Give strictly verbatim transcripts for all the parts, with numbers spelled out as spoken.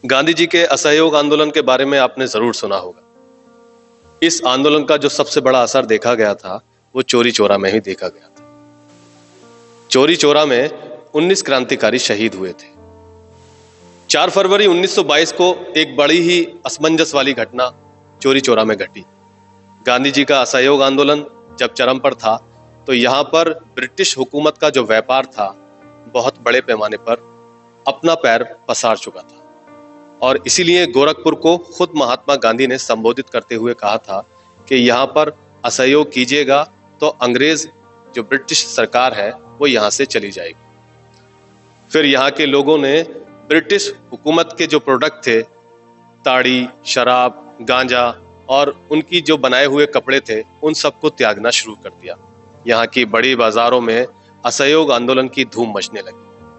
गांधी जी के असहयोग आंदोलन के बारे में आपने जरूर सुना होगा। इस आंदोलन का जो सबसे बड़ा असर देखा गया था वो चौरी चौरा में ही देखा गया था। चौरी चौरा में उन्नीस क्रांतिकारी शहीद हुए थे। चार फरवरी उन्नीस सौ बाईस को एक बड़ी ही असमंजस वाली घटना चौरी चौरा में घटी। गांधी जी का असहयोग आंदोलन जब चरम पर था तो यहां पर ब्रिटिश हुकूमत का जो व्यापार था बहुत बड़े पैमाने पर अपना पैर पसार चुका था और इसीलिए गोरखपुर को खुद महात्मा गांधी ने संबोधित करते हुए कहा था कि यहाँ पर असहयोग कीजिएगा तो अंग्रेज जो ब्रिटिश सरकार है वो यहाँ से चली जाएगी। फिर यहाँ के लोगों ने ब्रिटिश हुकूमत के जो प्रोडक्ट थे, ताड़ी, शराब, गांजा और उनकी जो बनाए हुए कपड़े थे, उन सबको त्यागना शुरू कर दिया। यहाँ की बड़ी बाजारों में असहयोग आंदोलन की धूम मचने लगी।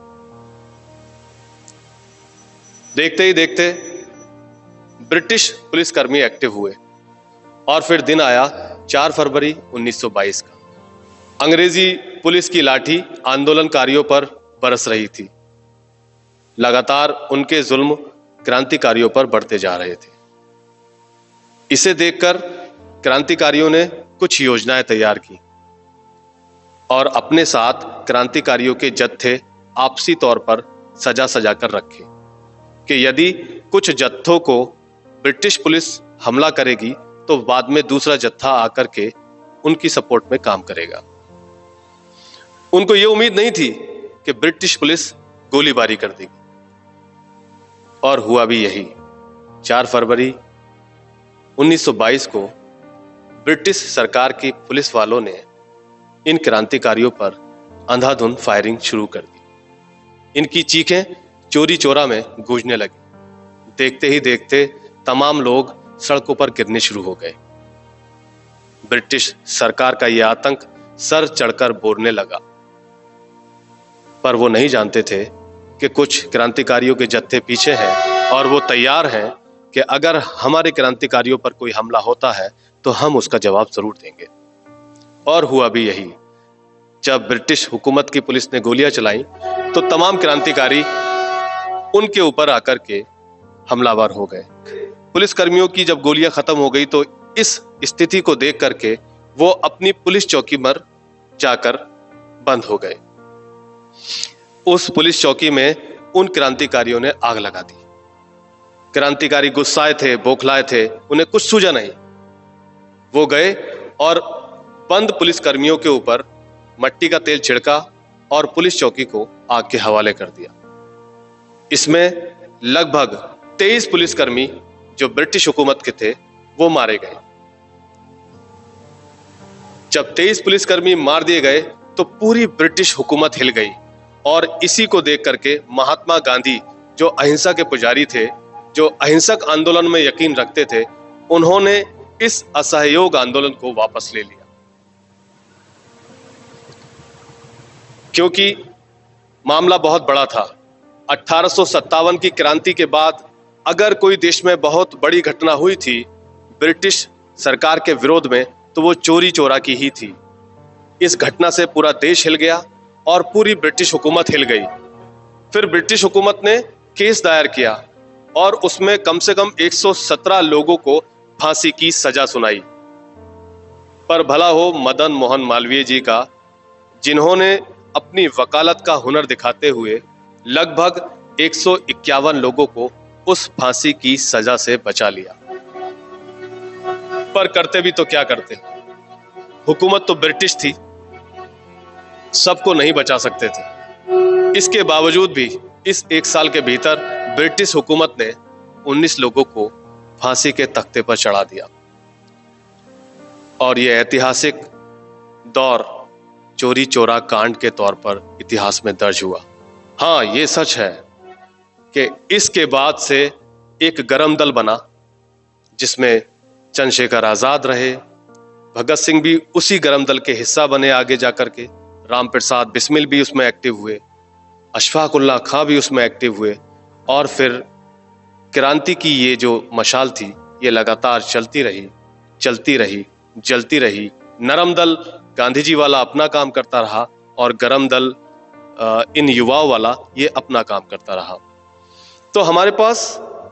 देखते ही देखते ब्रिटिश पुलिसकर्मी एक्टिव हुए और फिर दिन आया चार फरवरी उन्नीस सौ बाईस का। अंग्रेजी पुलिस की लाठी आंदोलनकारियों पर बरस रही थी। लगातार उनके जुल्म क्रांतिकारियों पर बढ़ते जा रहे थे। इसे देखकर क्रांतिकारियों ने कुछ योजनाएं तैयार की और अपने साथ क्रांतिकारियों के जत्थे आपसी तौर पर सजा सजा कर रखे कि यदि कुछ जत्थों को ब्रिटिश पुलिस हमला करेगी तो बाद में दूसरा जत्था आकर के उनकी सपोर्ट में काम करेगा। उनको यह उम्मीद नहीं थी कि ब्रिटिश पुलिस गोलीबारी कर देगी और हुआ भी यही। चार फरवरी उन्नीस सौ बाईस को ब्रिटिश सरकार की पुलिस वालों ने इन क्रांतिकारियों पर अंधाधुंध फायरिंग शुरू कर दी। इनकी चीखें चौरी चौरा में गूंजने लगी। देखते ही देखते तमाम लोग सड़कों पर गिरने शुरू हो गए। ब्रिटिश सरकार का यह आतंक सर चढ़कर बोलने लगा, पर वो नहीं जानते थे कि कुछ क्रांतिकारियों के जत्थे पीछे हैं और वो तैयार हैं कि अगर हमारे क्रांतिकारियों पर कोई हमला होता है तो हम उसका जवाब जरूर देंगे। और हुआ भी यही। जब ब्रिटिश हुकूमत की पुलिस ने गोलियां चलाई तो तमाम क्रांतिकारी उनके ऊपर आकर के हमलावर हो गए। पुलिसकर्मियों की जब गोलियां खत्म हो गई तो इस स्थिति को देख करके वो अपनी पुलिस चौकी पर जाकर बंद हो गए। उस पुलिस चौकी में उन क्रांतिकारियों ने आग लगा दी। क्रांतिकारी गुस्साए थे, बौखलाए थे, उन्हें कुछ सूझा नहीं। वो गए और बंद पुलिसकर्मियों के ऊपर मट्टी का तेल छिड़का और पुलिस चौकी को आग के हवाले कर दिया। इसमें लगभग तेईस पुलिसकर्मी जो ब्रिटिश हुकूमत के थे वो मारे गए। जब तेईस पुलिसकर्मी मार दिए गए तो पूरी ब्रिटिश हुकूमत हिल गई और इसी को देख करके महात्मा गांधी जो अहिंसा के पुजारी थे, जो अहिंसक आंदोलन में यकीन रखते थे, उन्होंने इस असहयोग आंदोलन को वापस ले लिया। क्योंकि मामला बहुत बड़ा था। अठारह सौ सत्तावन की क्रांति के बाद अगर कोई देश में बहुत बड़ी घटना हुई थी ब्रिटिश सरकार के विरोध में तो वो चौरी चौरा की ही थी। इस घटना से पूरा देश हिल गया और पूरी ब्रिटिश हुकूमत हिल गई। फिर ब्रिटिश हुकूमत ने केस दायर किया और उसमें कम से कम एक सौ सत्रह लोगों को फांसी की सजा सुनाई। पर भला हो मदन मोहन मालवीय जी का, जिन्होंने अपनी वकालत का हुनर दिखाते हुए लगभग एक सौ इक्यावन लोगों को उस फांसी की सजा से बचा लिया। पर करते भी तो क्या करते, हुकूमत तो ब्रिटिश थी, सबको नहीं बचा सकते थे। इसके बावजूद भी इस एक साल के भीतर ब्रिटिश हुकूमत ने उन्नीस लोगों को फांसी के तख्ते पर चढ़ा दिया और यह ऐतिहासिक दौर चौरी चौरा कांड के तौर पर इतिहास में दर्ज हुआ। हाँ, ये सच है कि इसके बाद से एक गरम दल बना जिसमें चंद्रशेखर आजाद रहे, भगत सिंह भी उसी गरम दल के हिस्सा बने आगे जाकर के, राम प्रसाद बिस्मिल भी उसमें एक्टिव हुए, अशफाक उल्लाह खां भी उसमें एक्टिव हुए और फिर क्रांति की ये जो मशाल थी ये लगातार चलती रही चलती रही जलती रही। नरम दल गांधी जी वाला अपना काम करता रहा और गरम दल इन युवाओं वाला ये अपना काम करता रहा। तो हमारे पास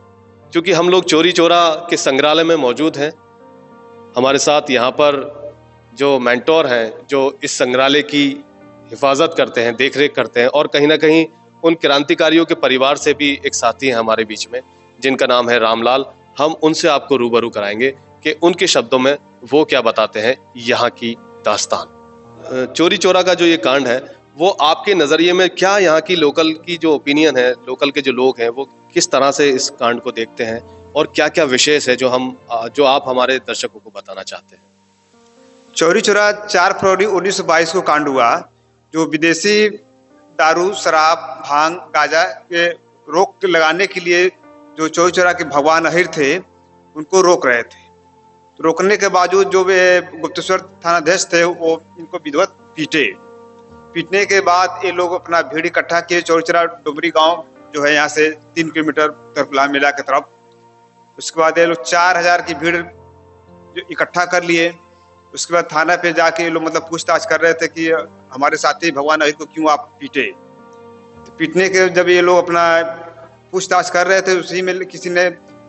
क्योंकि हम लोग चौरी चौरा के संग्रहालय में मौजूद हैं। हमारे साथ यहाँ पर जो मेंटोर हैं, जो इस संग्रहालय की हिफाजत करते हैं, देखरेख करते हैं, और कहीं ना कहीं उन क्रांतिकारियों के परिवार से भी एक साथी हैं हमारे बीच में, जिनका नाम है रामलाल। हम उनसे आपको रूबरू कराएंगे कि उनके शब्दों में वो क्या बताते हैं यहाँ की दास्तान। चौरी चौरा का जो ये कांड है, वो आपके नजरिए में क्या, यहाँ की लोकल की जो ओपिनियन है, लोकल के जो लोग हैं, वो किस तरह से इस कांड को देखते हैं, और क्या क्या विशेष है जो हम जो आप हमारे दर्शकों को बताना चाहते हैं? चौरी चौरा चार फरवरी उन्नीस सौ बाईस को कांड हुआ, जो विदेशी दारू, शराब, भांग, गांजा के रोक लगाने के लिए जो चौरी चौरा के भगवान अहिर थे, उनको रोक रहे थे। तो रोकने के बावजूद जो वे गुप्तेश्वर थानाध्यक्ष थे, वो इनको विधिवत पीटे। पीटने के बाद ये लोग अपना भीड़ इकट्ठा किए चौरी चौरा डुमरी गांव जो है यहाँ से तीन किलोमीटर तरकुला मेला की तरफ। उसके बाद ये लोग चार हजार की भीड़ जो इकट्ठा कर लिए। उसके बाद थाना पे जाके ये लोग मतलब पूछताछ कर रहे थे कि हमारे साथी भगवान अहिर को क्यों आप पीटे। तो पीटने के जब ये लोग अपना पूछताछ कर रहे थे, उसी में किसी ने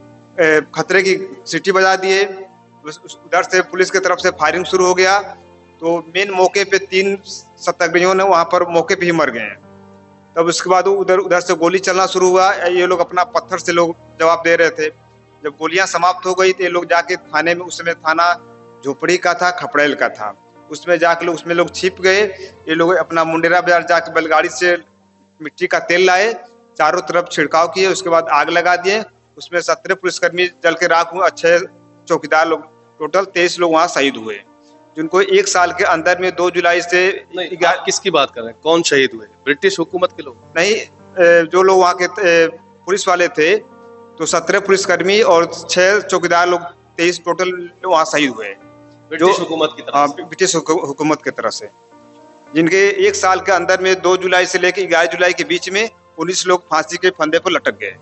खतरे की सीटी बजा दिए। उधर से पुलिस की तरफ से फायरिंग शुरू हो गया। तो मेन मौके पे तीन सत्याग्रहियों ने वहां पर मौके पे ही मर गए। तब उसके बाद उधर उधर से गोली चलना शुरू हुआ। ये लोग अपना पत्थर से लोग जवाब दे रहे थे। जब गोलियां समाप्त हो गई तो ये लोग जाके थाने में, उस समय थाना झोपड़ी का था, खपड़ेल का था, उसमें जाके लोग उसमें लोग छिप गए। ये लोग अपना मुंडेरा बाजार जाके बैलगाड़ी से मिट्टी का तेल लाए, चारों तरफ छिड़काव किए, उसके बाद आग लगा दिए। उसमें सत्रह पुलिसकर्मी जल के राख हुए, अच्छे चौकीदार लोग, टोटल तेईस लोग वहाँ शहीद हुए, जिनको एक साल के अंदर में दो जुलाई से। किसकी बात कर रहे हैं? कौन शहीद हुए? ब्रिटिश हुकूमत के लोग? नहीं, जो लोग वहाँ के पुलिस वाले थे, तो सत्रह पुलिसकर्मी और छह चौकीदार लोग, तेईस टोटल वहाँ शहीद हुए, ब्रिटिश हुकूमत की तरफ से। ब्रिटिश हुकूमत की तरफ से, जिनके एक साल के अंदर में दो जुलाई से लेकर ग्यारह जुलाई के बीच में उन्नीस लोग फांसी के फंदे पर लटक गए।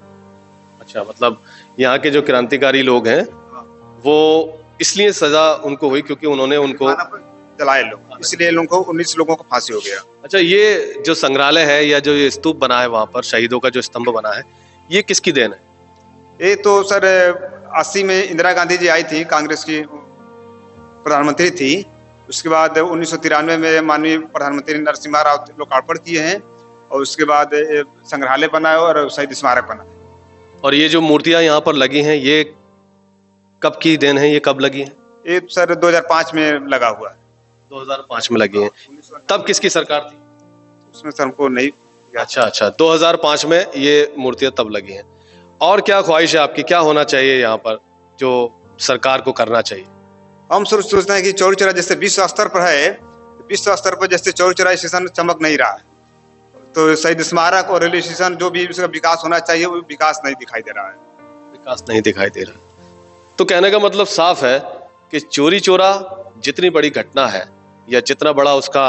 अच्छा, मतलब यहाँ के जो क्रांतिकारी लोग हैं, वो इसलिए सजा उनको हुई क्योंकि उन्होंने उनको जलाए लोग, इसलिए लोगों को उन्नीस लोगों को फांसी हो गया। अच्छा, ये जो संग्रहालय है या जो ये स्तूप बना है वहां पर, शहीदों का जो स्तंभ बना है, ये किसकी देन है? ये तो सर अस्सी में इंदिरा गांधी जी आई थी, कांग्रेस की प्रधानमंत्री थी। उसके बाद उन्नीस सौ तिरानवे में माननीय प्रधानमंत्री नरसिम्हा राव लोकार्पण किए हैं, और उसके बाद संग्रहालय बना है और शहीद स्मारक बना है। और ये जो मूर्तियां यहाँ पर लगी हैं, ये कब की देन है? ये कब लगी हैं? ये सर दो हज़ार पाँच में लगा हुआ है। दो हज़ार पाँच में लगी हैं। तब किसकी सरकार थी? उसमें सर हमको नहीं। अच्छा अच्छा, दो हज़ार पाँच में ये मूर्तियां तब लगी हैं। और क्या ख्वाहिश है आपकी, क्या होना चाहिए यहाँ पर जो सरकार को करना चाहिए? हम सोचते हैं कि चौरी चौरा जैसे विश्व स्तर पर है, विश्व स्तर पर जैसे चौरी चौरा स्टेशन चमक नहीं रहा है, तो शहीद स्मारक और रेलवे स्टेशन जो भी उसका विकास होना चाहिए, वो विकास नहीं दिखाई दे रहा है। विकास नहीं दिखाई दे रहा। तो कहने का मतलब साफ है कि चौरी चौरा जितनी बड़ी घटना है, या जितना बड़ा उसका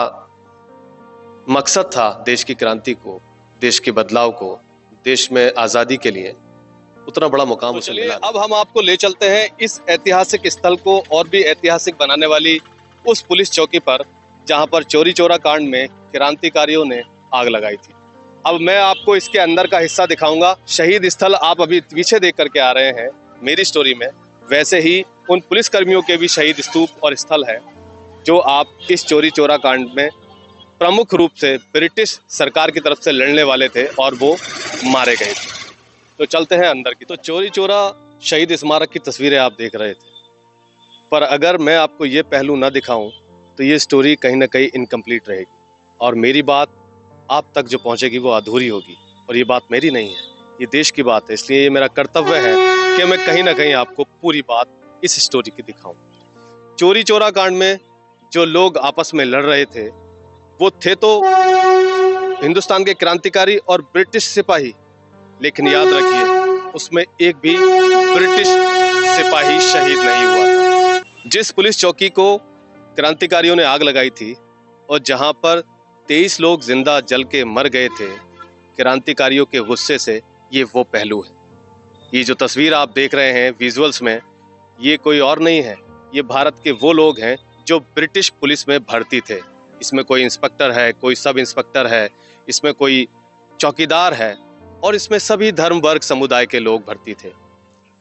मकसद था देश की क्रांति को, देश के बदलाव को, देश में आजादी के लिए, उतना बड़ा मुकाम उसे मिला। अब हम आपको ले चलते हैं इस ऐतिहासिक स्थल को और भी ऐतिहासिक बनाने वाली उस पुलिस चौकी पर, जहां पर चौरी चौरा कांड में क्रांतिकारियों ने आग लगाई थी। अब मैं आपको इसके अंदर का हिस्सा दिखाऊंगा। शहीद स्थल आप अभी पीछे देख करके आ रहे हैं मेरी स्टोरी में, वैसे ही उन पुलिस कर्मियों के भी शहीद स्तूप और स्थल है, जो आप इस चौरी चौरा कांड में प्रमुख रूप से ब्रिटिश सरकार की तरफ से लड़ने वाले थे और वो मारे गए थे। तो चलते हैं अंदर की। तो चौरी चौरा शहीद स्मारक की तस्वीरें आप देख रहे थे, पर अगर मैं आपको ये पहलू ना दिखाऊं तो ये स्टोरी कहीं ना कहीं इनकम्प्लीट रहेगी, और मेरी बात आप तक जो पहुंचेगी वो अधूरी होगी। और ये बात मेरी नहीं है, ये देश की बात है, इसलिए ये मेरा कर्तव्य है कि मैं कहीं ना कहीं आपको पूरी बात इस स्टोरी की दिखाऊं। चौरी चौरा कांड में जो लोग आपस में लड़ रहे थे, वो थे तो हिंदुस्तान के क्रांतिकारी और ब्रिटिश सिपाही, लेकिन याद रखिए उसमें एक भी ब्रिटिश सिपाही शहीद नहीं हुआ। जिस पुलिस चौकी को क्रांतिकारियों ने आग लगाई थी और जहां पर तेईस लोग जिंदा जल के मर गए थे क्रांतिकारियों के गुस्से से, ये वो पहलू है। ये जो तस्वीर आप देख रहे हैं विजुअल्स में, ये कोई और नहीं है, ये भारत के वो लोग हैं जो ब्रिटिश पुलिस में भर्ती थे। इसमें कोई इंस्पेक्टर है, कोई सब इंस्पेक्टर है, इसमें कोई चौकीदार है, और इसमें सभी धर्म वर्ग समुदाय के लोग भर्ती थे।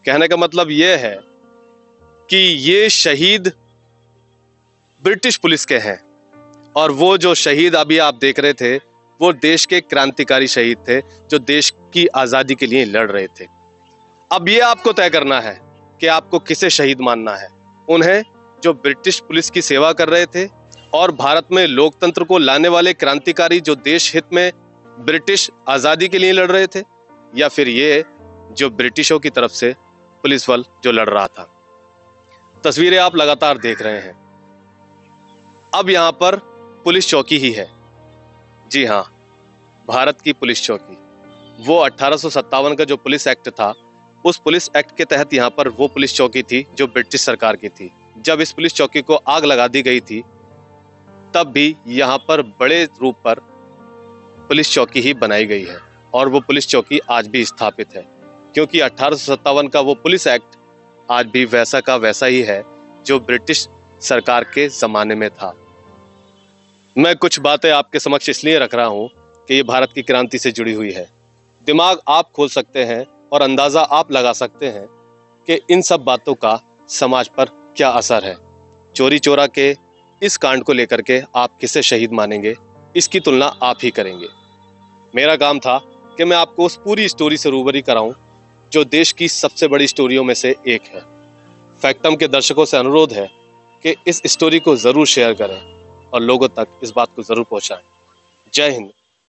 कहने का मतलब यह है कि ये शहीद ब्रिटिश पुलिस के हैं, और वो जो शहीद अभी आप देख रहे थे वो देश के क्रांतिकारी शहीद थे जो देश की आजादी के लिए लड़ रहे थे। अब ये आपको तय करना है कि आपको किसे शहीद मानना है, उन्हें जो ब्रिटिश पुलिस की सेवा कर रहे थे और भारत में लोकतंत्र को लाने वाले क्रांतिकारी जो देश हित में ब्रिटिश आजादी के लिए लड़ रहे थे, या फिर ये जो ब्रिटिशों की तरफ से पुलिस बल जो लड़ रहा था। तस्वीरें आप लगातार देख रहे हैं। अब यहां पर पुलिस चौकी ही है, जी हां, भारत की पुलिस चौकी। वो अठारह सौ सत्तावन का जो पुलिस एक्ट था, उस पुलिस एक्ट के तहत यहां पर वो पुलिस चौकी थी जो ब्रिटिश सरकार की थी। जब इस पुलिस चौकी को आग लगा दी गई थी तब भी यहां पर बड़े रूप पर पुलिस चौकी ही बनाई गई है, और वो पुलिस चौकी आज भी स्थापित है, क्योंकि अठारह सौ सत्तावन का वो पुलिस एक्ट आज भी वैसा का वैसा ही है जो ब्रिटिश सरकार के जमाने में था। मैं कुछ बातें आपके समक्ष इसलिए रख रहा हूं कि ये भारत की क्रांति से जुड़ी हुई है। दिमाग आप खोल सकते हैं और अंदाजा आप लगा सकते हैं कि इन सब बातों का समाज पर क्या असर है। चोरी चोरा के इस कांड को लेकर के आप किसे शहीद मानेंगे, इसकी तुलना आप ही करेंगे। मेरा काम था कि मैं आपको उस पूरी स्टोरी से रूबरू कराऊं जो देश की सबसे बड़ी स्टोरियों में से एक है। फैक्टम के दर्शकों से अनुरोध है कि इस स्टोरी को जरूर शेयर करें और लोगों तक इस बात को जरूर पहुंचाएं। जय हिंद।